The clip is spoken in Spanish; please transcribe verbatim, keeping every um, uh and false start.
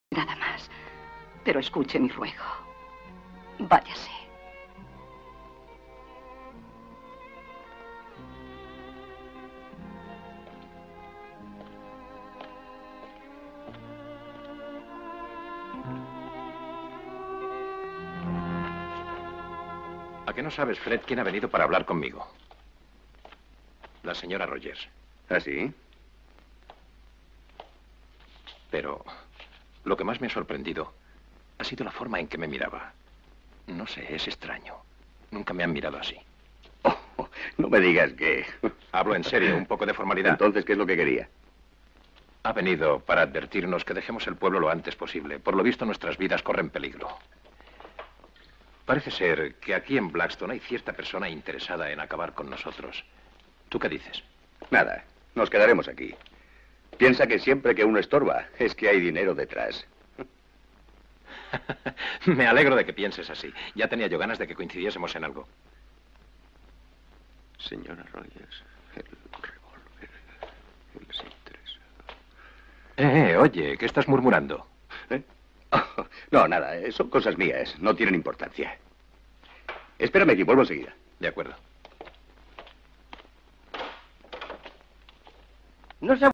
Nada más. Pero escuche mi ruego. Váyase. ¿A qué no sabes, Fred, quién ha venido para hablar conmigo? La señora Rogers. ¿Ah, sí? Pero lo que más me ha sorprendido ha sido la forma en que me miraba. No sé, es extraño. Nunca me han mirado así. Oh, no me digas que... Hablo en serio, un poco de formalidad. Entonces, ¿qué es lo que quería? Ha venido para advertirnos que dejemos el pueblo lo antes posible. Por lo visto, nuestras vidas corren peligro. Parece ser que aquí en Blackstone hay cierta persona interesada en acabar con nosotros. ¿Tú qué dices? Nada, nos quedaremos aquí. Piensa que siempre que uno estorba es que hay dinero detrás. Me alegro de que pienses así. Ya tenía yo ganas de que coincidiésemos en algo. Señora Rogers, el revólver, él se interesa. Eh, eh, oye, ¿qué estás murmurando? ¿Eh? Oh, no, nada, eh, son cosas mías, no tienen importancia. Espérame aquí, vuelvo enseguida. De acuerdo. No se